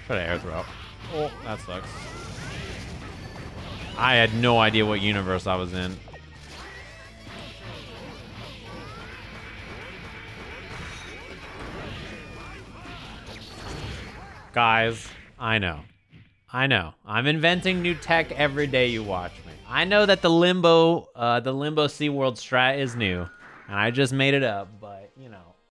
Try to air throw. Oh, that sucks. I had no idea what universe I was in. Guys, I know. I know. I'm inventing new tech every day you watch me. I know that the Limbo Seaworld strat is new, and I just made it up.